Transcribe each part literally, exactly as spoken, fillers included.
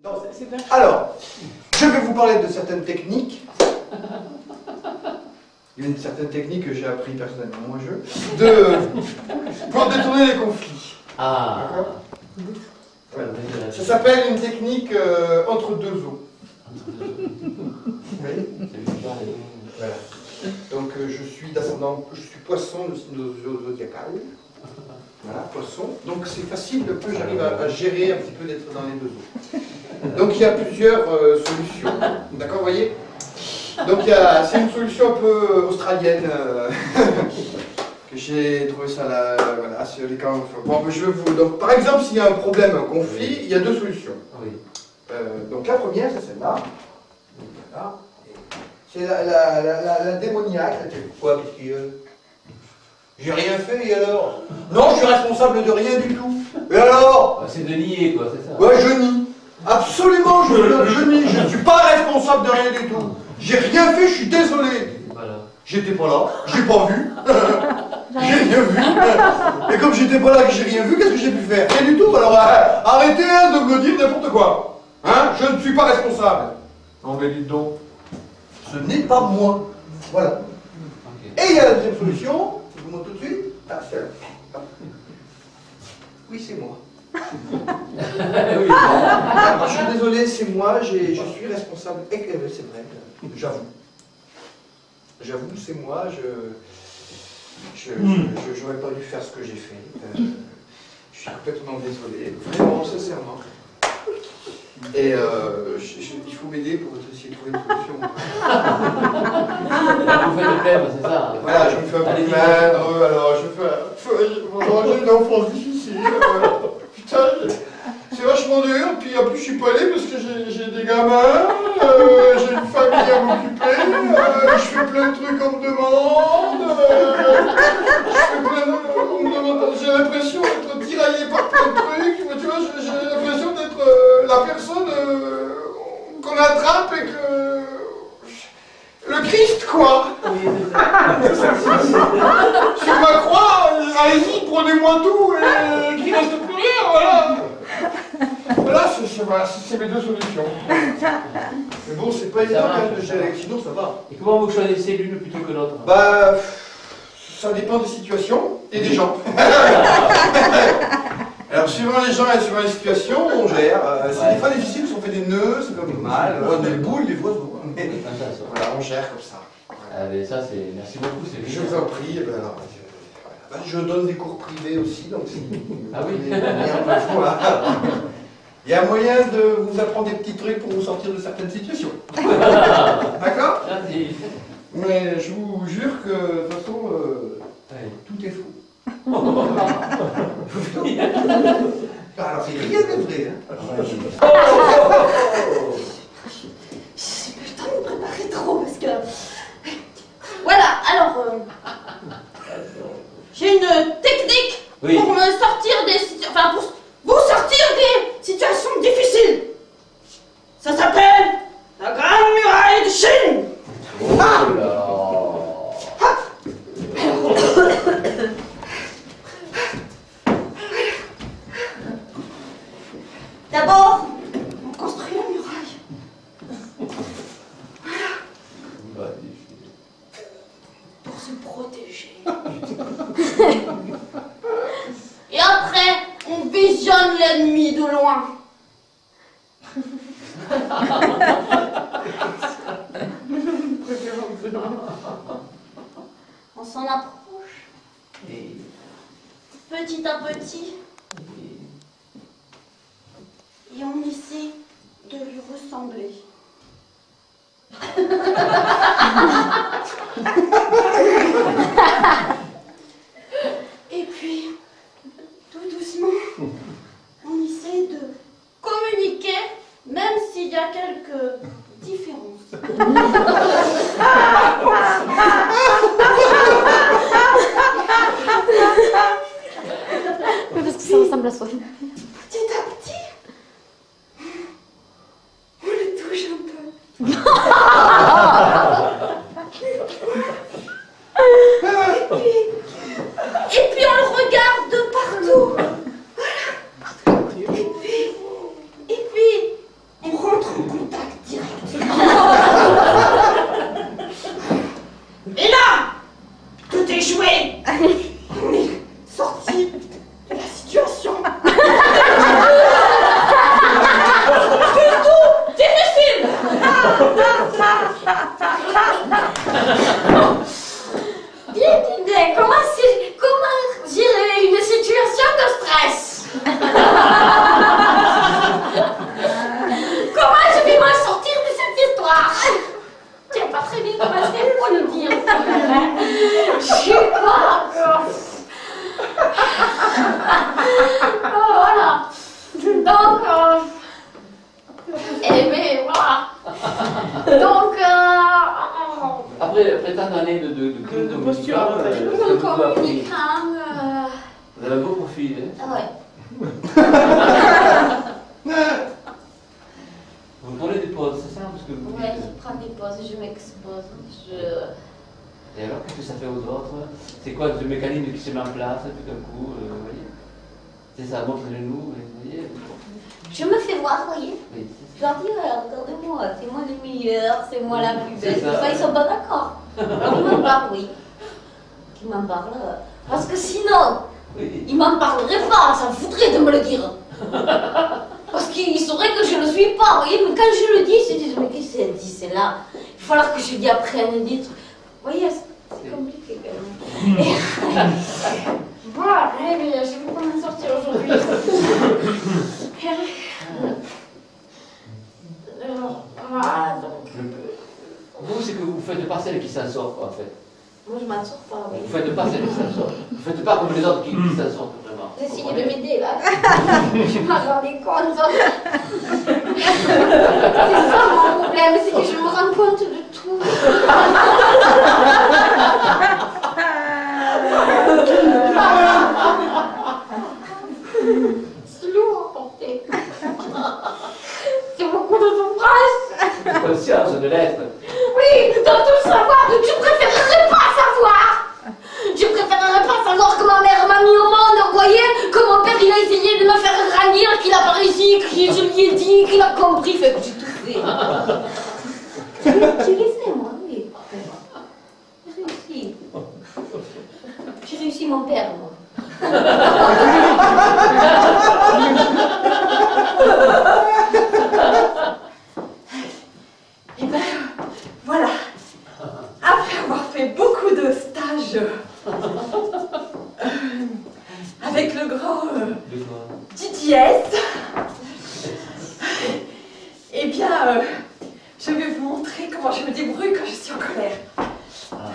Non, alors, je vais vous parler de certaines techniques. Il y a une certaine technique que j'ai appris personnellement, moi je, de, pour détourner les conflits. Ah. Voilà. Ça s'appelle une technique euh, entre deux eaux. Oui. Voilà. Donc euh, je suis d'ascendant, je suis poisson de zodiacal. Voilà, poisson. Donc c'est facile, le peu j'arrive à, à gérer un petit peu d'être dans les deux eaux. Donc il y a plusieurs euh, solutions. D'accord, vous voyez? Donc c'est une solution un peu australienne euh, que j'ai trouvé ça là, voilà, sur les camps. Bon, je vais vous. Donc par exemple, s'il y a un problème, un conflit, il y a deux solutions. Oui. Euh, donc la première, c'est celle-là. Voilà. C'est la, la, la, la, la démoniaque. Quoi, qu'est-ce qu'il y a? J'ai rien fait, et alors? Non, je suis responsable de rien du tout. Et alors? C'est de nier, quoi, c'est ça? Ouais, je nie. Absolument, je, je nie. Je ne suis pas responsable de rien du tout. J'ai rien fait, je suis désolé. Voilà. J'étais pas là, j'ai pas vu. J'ai rien vu. Et comme j'étais pas là et que j'ai rien vu, qu'est-ce que j'ai pu faire? Rien du tout. Alors euh, arrêtez hein, de me dire n'importe quoi. Hein? Je ne suis pas responsable. Non mais dites donc. Ce n'est pas moi. Voilà. Okay. Et il y a la deuxième solution. Je vous montre tout de suite. Ah, c'est oui, c'est moi. Oui. Alors, je suis désolé, c'est moi, je suis responsable. Et euh, c'est vrai, j'avoue. J'avoue, c'est moi, je j'aurais pas dû faire ce que j'ai fait. Euh, je suis complètement désolé, vraiment, sincèrement. Et euh, je, je, il faut m'aider pour essayer de trouver une solution. Vous faites le thème, c'est ça? Voilà, je me fais un peu plaindre, alors je fais... Bonjour, j'ai une enfance difficile. Euh, putain, c'est vachement dur, puis en plus je suis pas allé parce que j'ai des gamins, euh, j'ai une famille à m'occuper, euh, je fais plein de trucs qu'on me demande, euh, je fais plein de... On me demande, j'ai l'impression d'être tiraillé par plein de trucs, tu vois, j'ai l'impression d'être euh, la personne euh, qu'on attrape et que... Le Christ, quoi. Sur ma croix, allez-y, prenez-moi tout et qu'il reste plus rien, voilà. Voilà, c'est mes deux solutions. Mais bon, c'est pas évident quand même de gérer, sinon ça va. Et comment vous choisissez l'une plutôt que l'autre? Bah, ça dépend des situations et des gens. Alors, suivant les gens et suivant les situations, on gère. Euh, c'est ouais. Des fois difficile, si on fait des nœuds, c'est pas mal. On a des boules, des oiseaux. Mais voilà, on gère comme ça. Ah, mais ça, c'est. Merci beaucoup. Je vous en prie. Ben alors, je, ben, je donne des cours privés aussi, donc si ah oui. Voilà. Il y a moyen de vous apprendre des petits trucs pour vous sortir de certaines situations. D'accord? Merci. Mais je vous jure que, de toute façon, euh, ouais. Tout est faux. Alors, c'est rien de vrai, hein? J'ai pas eu le temps de me préparer trop parce que. Voilà, alors. Euh... J'ai une technique oui. Pour me sortir des situations. Enfin, pour vous sortir des situations difficiles. Ça s'appelle la Grande Muraille de Chine. Oh ah D'abord, on construit la muraille. Voilà. Pour se protéger. Et après, on visionne l'ennemi de loin. On s'en approche. Petit à petit. Et on essaie de lui ressembler. Et puis, tout doucement, on essaie de communiquer, même s'il y a quelques différences. Oui, parce que ça ressemble à soi. Petit à petit. On le touche un peu. et, puis, et puis on le regarde de partout. Voilà. Et puis, et puis Vous avez un beau profil, hein? Ah ouais. Vous prenez des pauses, c'est ça parce que vous Ouais, dites... je prends des pauses, je m'expose. Je... Et alors, qu'est-ce que ça fait aux autres? C'est quoi ce mécanisme qui se met en place tout d'un coup, euh, vous voyez? C'est ça, montrez-le-nous, vous voyez? Je me fais voir, vous voyez? Oui, Je leur dis, regardez-moi, c'est moi le meilleur, c'est moi la plus belle. C'est ça. Enfin, ils sont pas d'accord. Alors ils m'en parlent, oui. Ils m'en parlent. euh, Parce que sinon, oui. ils m'en parleraient pas, ça me foutrait de me le dire. Parce qu'ils sauraient que je ne le suis pas, vous voyez, mais quand je le dis, ils se disent, mais qu'est-ce qu'elle dit, c'est là? Il va falloir que je lui apprenne des trucs. Vous voyez, c'est compliqué quand même. Et... Voilà, allez, je vais pas m'en sortir aujourd'hui. Alors, voilà, donc... Vous, c'est que vous faites pas celle qui s'en sort, en fait. Moi, je m'en sors pas, oui. Vous faites pas celle qui s'en sort. Vous faites pas comme les autres qui, qui s'en sortent, vraiment. J'ai essayé de m'aider, là. Je m'en rendais compte. C'est ça mon problème, c'est que je me rends compte de tout. C'est lourd à porter. C'est beaucoup de souffrance. Conscience de l'être. Oui, dans tout le savoir, je préférerais pas savoir. Je préférerais pas savoir que ma mère m'a mis au monde, vous voyez, que mon père il a essayé de me faire grandir, qu'il a pas réussi, que je lui ai dit, qu'il a compris, fait que j'ai tout fait. J'ai réussi, moi, oui. J'ai réussi. J'ai réussi mon père, moi. Et ben voilà, après avoir fait beaucoup de stages euh, avec le grand euh, Didier S, eh bien, euh, je vais vous montrer comment je me débrouille quand je suis en colère. Voilà.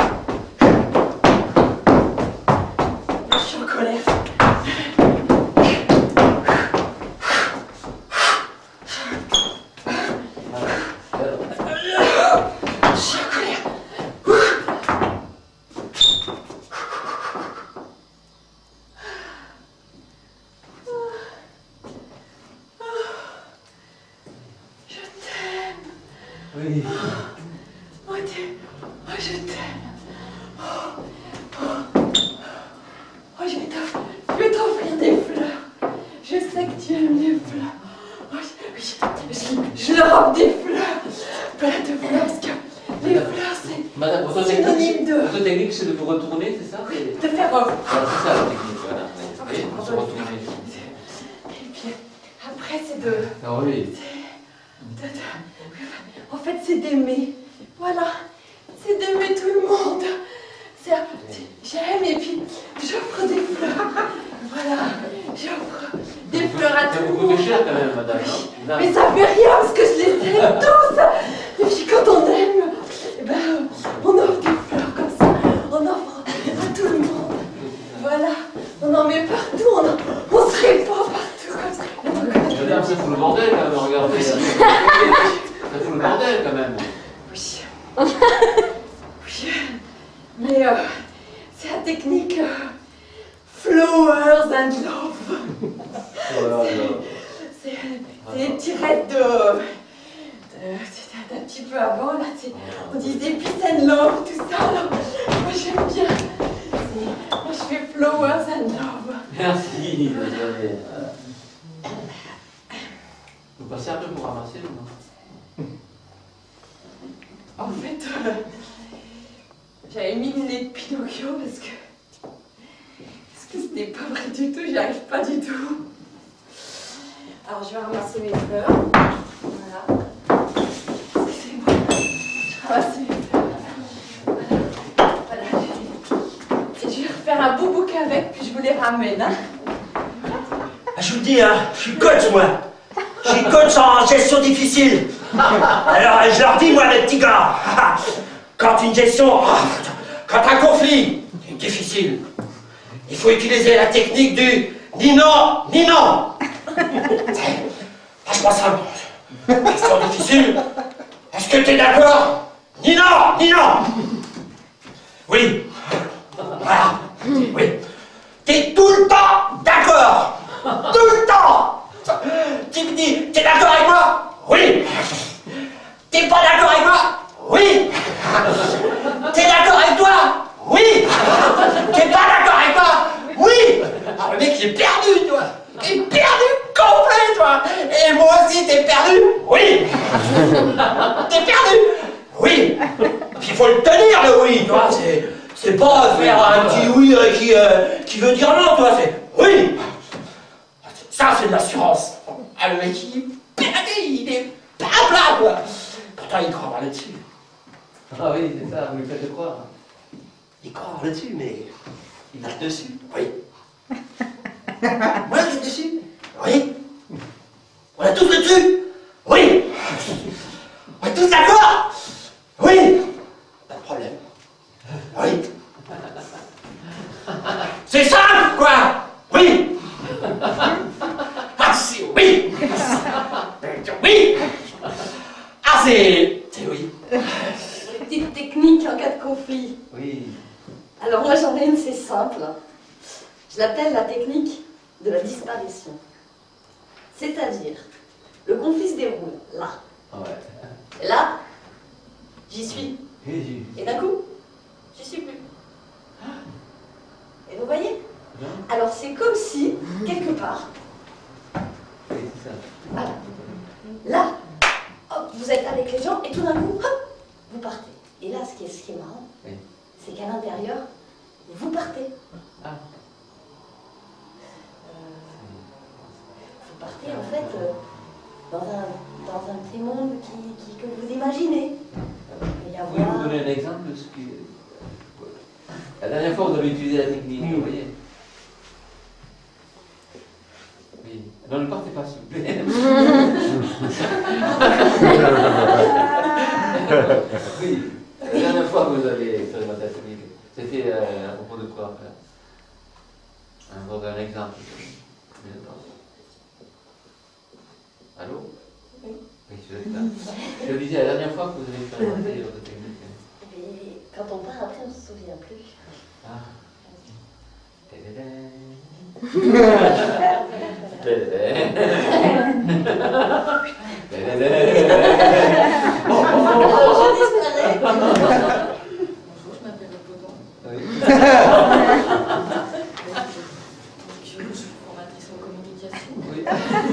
Je suis en colère. Oui. Oh, t'es- oh, je t'aime. Oh, oh. Oh, je vais t'offrir, je vais t'offrir des fleurs. Je sais que tu aimes les fleurs. Oh, je, je, je, je leur offre des fleurs. Plein de fleurs, parce que les fleurs, c'est Madame, votre synonyme technique, de, votre technique, c'est de vous retourner, c'est ça? C'est de faire off. voilà, c'est ça la technique, voilà. Oui, vous se retourner. Et puis, après, c'est de... Ah oui. de- de- En fait, c'est d'aimer. Voilà. C'est d'aimer tout le monde. C'est- J'aime et puis j'offre des fleurs. Voilà. J'offre des fleurs à Ça tout le vous monde. coûte cher quand même, madame. Oui. Non. Mais ça fait rien parce que je les aime tous. Et puis quand on aime, eh ben, on offre des fleurs comme ça. On offre à tout le monde. Voilà. On en met partout. On, en, on se répand partout comme ça. Madame, ça fout le bordel quand même, regardez. Ça fout le bordel quand même. Oui. Oui. Mais euh, c'est la technique euh, Flowers and Love. Voilà, voilà. C'est c'est des tirettes de, de, d'un petit peu avant, là, c'est- on disait Peace and Love, tout ça. Alors, moi j'aime bien. C'est- Moi je fais Flowers and Love. Merci. Désolé. Vous passez un peu pour ramasser, ou non? En fait, euh, j'avais mis le nez de Pinocchio parce que parce que c'était pas vrai du tout, j'y arrive pas du tout. Alors je vais ramasser mes fleurs. Voilà. Excusez-moi. Je ramasse mes fleurs. Voilà. Voilà. Et je vais refaire un beau bouquet avec, puis je vous les ramène. Hein. Ah, je vous le dis, hein, je suis coach, moi. Je suis coach en gestion difficile. Alors, je leur dis, moi, les petits gars, quand une gestion, quand un conflit est difficile, il faut utiliser la technique du ni non, ni non. Franchement, ça, question difficile. Est-ce que t'es d'accord? Ni non, ni non. Oui. Voilà. Oui. T'es tout le qui, euh, qui veut dire non, toi, c'est oui. Ça, c'est de l'assurance. Ah, le mec, il est pédé, il est blabla, quoi. Pourtant, il croit là-dessus. Ah oui, c'est ça, vous lui faites croire. Il croit là-dessus, mais il a dessus. Oui. Moi, j'ai dessus. Oui. On a tous le dessus. Oui. On est tous d'accord. Oui. Pas de problème. Oui. C'est simple, quoi. Oui. Ah, c'est oui. Oui. Ah, c'est... c'est oui. Les petites techniques en cas de conflit. Oui. Alors moi j'en ai une, c'est simple. Je l'appelle la technique de la disparition. C'est-à-dire, le conflit se déroule là. Ouais. Et là, j'y suis. Oui, Et d'un coup, j'y suis plus. Et vous voyez? non. Alors c'est comme si, quelque part, Oui, c'est ça. voilà, là, hop, vous êtes avec les gens et tout d'un coup, hop, vous partez. Et là, ce qui est, ce qui est marrant, Oui. c'est qu'à l'intérieur, vous partez. Ah. Vous partez en fait euh, dans, un, dans un petit monde qui, qui, que vous imaginez. Il y a Vous pouvez nous donner un exemple de ce qui... La dernière fois, vous avez utilisé la technique, vous voyez. Oui. Non, ne partez pas, s'il vous plaît. Oui. La dernière fois que vous avez expérimenté la technique, c'était euh, à propos de quoi? Un vous donne un exemple. Allô? Oui. Oui, je suis là. Je disais la dernière fois que vous avez expérimenté votre technique. Et quand on part après, on ne se souvient plus. Ah. Télédé. Je disparais. Bonjour, je m'appelle Apollon. Oui. Je suis formatrice en communication. Oui.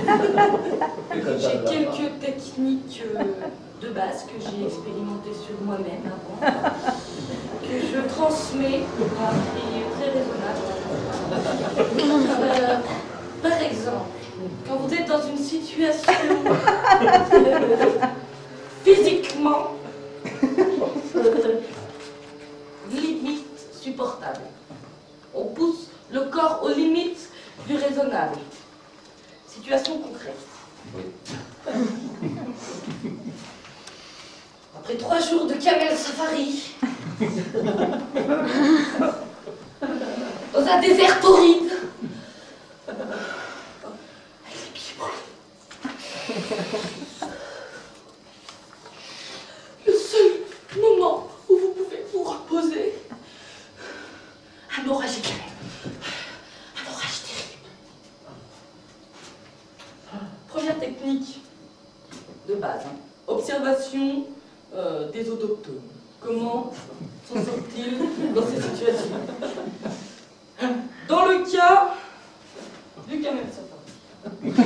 J'ai quelques techniques euh, de base que j'ai expérimentées sur moi-même avant, que je transmets à un prix très raisonnable. Euh, par exemple, quand vous êtes dans une situation physiquement limite supportable, on pousse le corps aux limites du raisonnable. Situation concrète. Oui. Après trois jours de camel safari, dans un désert torride, avec les pieds brûlés. Le seul moment où vous pouvez vous reposer, un orage éclair, un orage terrible. Première technique de base, hein. Observation euh, des autochtones. Comment s'en sortent-ils dans ces situations? Dans le cas du camel safari.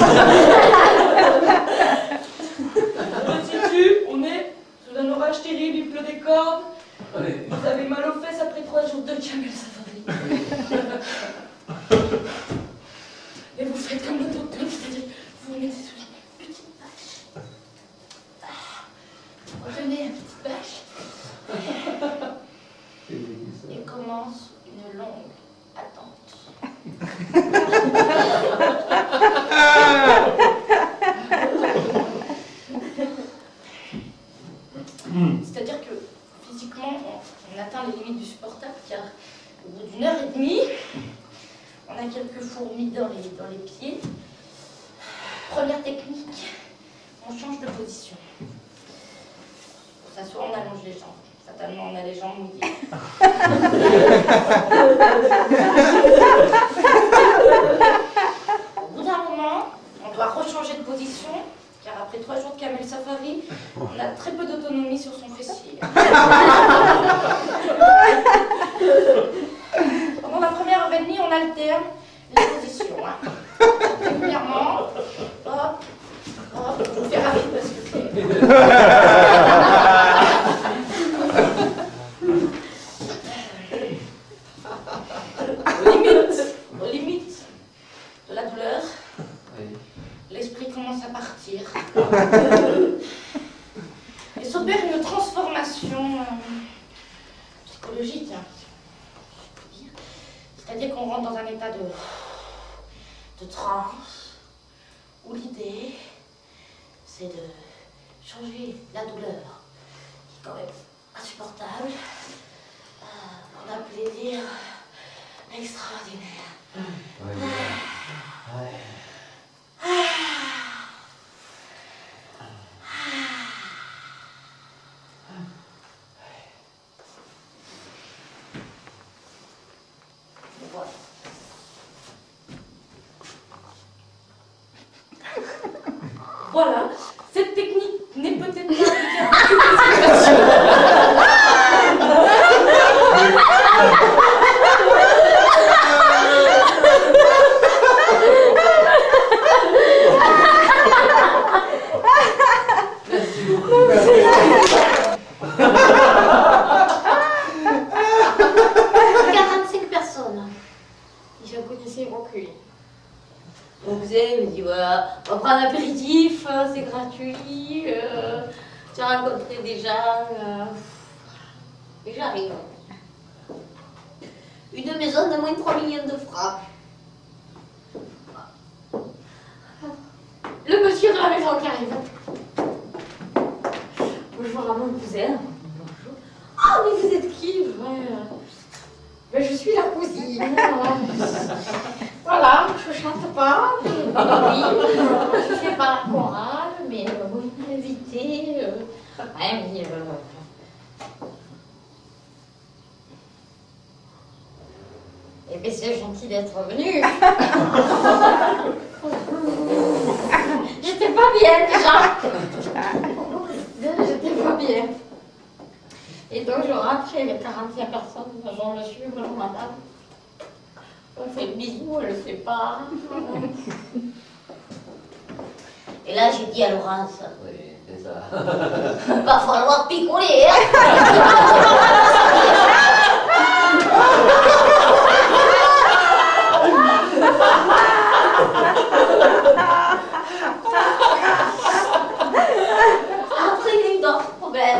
On se situe, on est sous un orage terrible, il pleut des cordes. Vous avez mal aux fesses après trois jours de camel safari. Et vous faites comme l'autoctone, c'est-à-dire vous vous mettez sous une petite bâche. Ah, retenez une petite bâche. Et commence une longue attente. C'est-à-dire que physiquement, on, on atteint les limites du supportable, car au bout d'une heure et demie, on a quelques fourmis dans les, dans les pieds. Première technique, on change de position. Pour s'asseoir, on allonge les jambes. Fatalement, on a les jambes mouillées. Au bout d'un moment, on doit rechanger de position, car après trois jours de camel safari, on a très peu d'autonomie sur son fessier. Pendant la première heure et demie, on alterne les positions. Hein. Régulièrement, hop, hop, je vous fais rapide parce que c'est... Il s'opère une transformation euh, psychologique, hein, c'est-à-dire qu'on rentre dans un état de, de transe, où l'idée, c'est de changer la douleur, qui est quand même insupportable, euh, pour un plaisir extraordinaire. Ouais, ouais. Ouais. Voilà, cette technique n'est peut-être pas quarante-cinq personnes. Ils ont connaissé mon cul. Donc vous savez, il me dit voilà, on va prendre un apéritif, euh, c'est gratuit, euh, tu as rencontré des gens, euh, et j'arrive. Une maison de moins de trois millions de francs. Le monsieur de la maison qui arrive. Bonjour à mon cousin. Bonjour. Ah, mais vous êtes qui? Ouais. Ben, je suis la cousine. Voilà, je chante pas, mais oui, je fais pas la chorale, mais euh, vous m'invitez. Euh, ouais, mais, euh, eh bien, c'est gentil d'être venu. J'étais pas bien déjà. J'étais pas bien. Et donc je rentre chez les quarante-cinq personnes, bonjour monsieur, bonjour madame. On fait le bisou, elle le fait pas. Et là j'ai dit à Laurence, Oui, c'est ça. va falloir picoler, hein. Après il y a eu d'autres problèmes.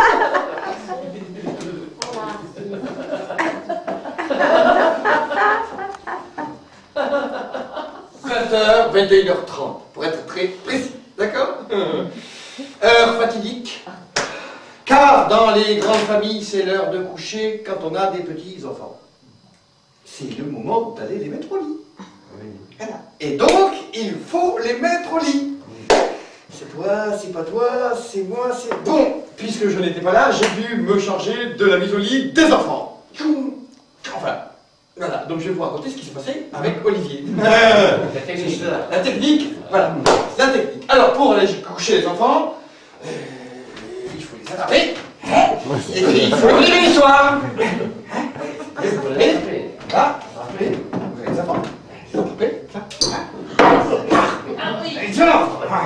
vingt heures, vingt et une heures trente, pour être très précis, d'accord? Heure fatidique, car dans les grandes familles, c'est l'heure de coucher quand on a des petits enfants. C'est le moment d'aller les mettre au lit. Oui. Voilà. Et donc, il faut les mettre au lit. C'est toi, c'est pas toi, c'est moi, c'est... Bon, puisque je n'étais pas là, j'ai dû me charger de la mise au lit des enfants. Enfin, voilà, donc je vais vous raconter ce qui s'est passé avec Olivier. Euh, La technique, c'est ça. La technique, voilà, la technique. Alors, pour aller coucher les enfants, euh, il faut les attraper, et puis il faut les lever le soir. Vous l'avez attrapé. Là, Attrapé. vous allez les attraper. Les attraper, là. Ah oui. Excellent.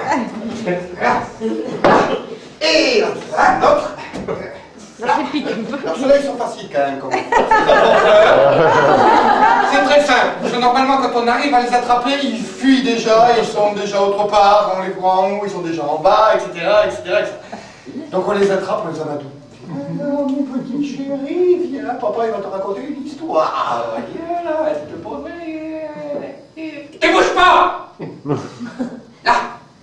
Et l'autre. Alors, ceux-là, ils sont faciles quand même. Comme... C'est très simple. Parce que normalement, quand on arrive à les attraper, ils fuient déjà, ils sont déjà autre part, on les voit en haut, ils sont déjà en bas, et cetera, et cetera, et cetera. Donc on les attrape, on les amadou. Alors, mon petit chéri, viens, papa, il va te raconter une histoire. Viens là, elle te promet. Ne bouge pas. Là.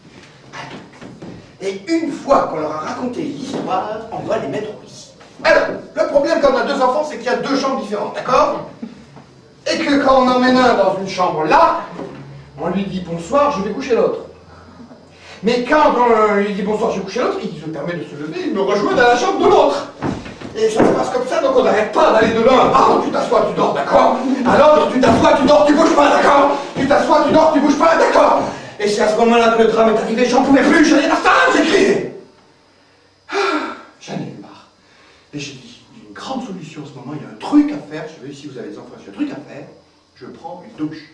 Et une fois qu'on leur a raconté l'histoire, on va les mettre au lit. Alors, le problème quand on a deux enfants, c'est qu'il y a deux chambres différentes, d'accord? Et que quand on emmène un dans une chambre là, on lui dit bonsoir, je vais coucher l'autre. Mais quand on lui dit bonsoir, je vais coucher l'autre, il se permet de se lever, il me rejoint dans la chambre de l'autre. Et ça se passe comme ça, donc on n'arrête pas d'aller de l'un. Ah, tu t'assois, tu dors, d'accord? À l'autre, tu t'assois, tu dors, tu bouges pas, d'accord? Tu t'assois, tu dors, tu bouges pas, d'accord? Et c'est à ce moment-là que le drame est arrivé, j'en pouvais plus, j'en ai marre, j'ai crié. Ah, j'en ai eu marre. Et j'ai dit, il y a une grande solution en ce moment, il y a un truc à faire, je sais si vous avez des enfants, j'ai un truc à faire, je prends une douche.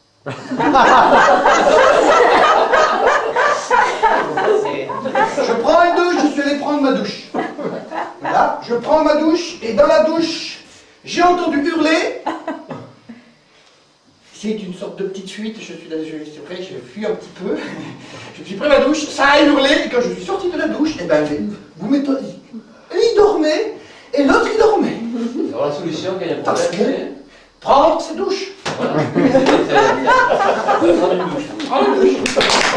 Je prends une douche, je suis allé prendre ma douche. Voilà, je prends ma douche, et dans la douche, j'ai entendu hurler. c'est une sorte de petite fuite. Je suis, je suis prêt, je fuis un petit peu. Je me suis pris ma douche, ça a hurlé, et quand je suis sorti de la douche, et ben, vous m'étonnez. Il dormait, et l'autre il dormait. Alors la solution, quand il y a un Parce problème, que c'est... prendre sa douche. Voilà. Prendre une douche. Prendre une douche.